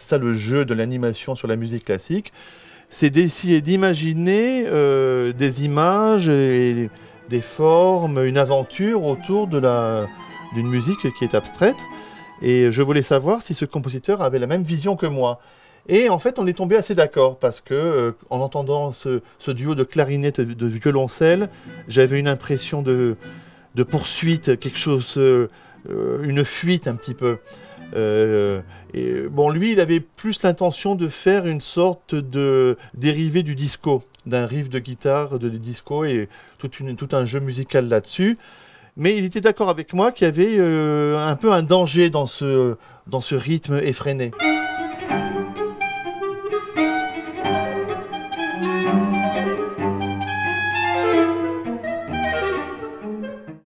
ça le jeu de l'animation sur la musique classique, c'est d'essayer d'imaginer des images et des formes, une aventure autour d'une musique qui est abstraite. Et je voulais savoir si ce compositeur avait la même vision que moi. Et en fait, on est tombé assez d'accord parce que, en entendant ce duo de clarinette et de violoncelle, j'avais une impression de poursuite, quelque chose, une fuite un petit peu. Et bon, lui, il avait plus l'intention de faire une sorte de dérivé du disco, d'un riff de guitare de disco et tout un jeu musical là-dessus. Mais il était d'accord avec moi qu'il y avait un peu un danger dans ce rythme effréné.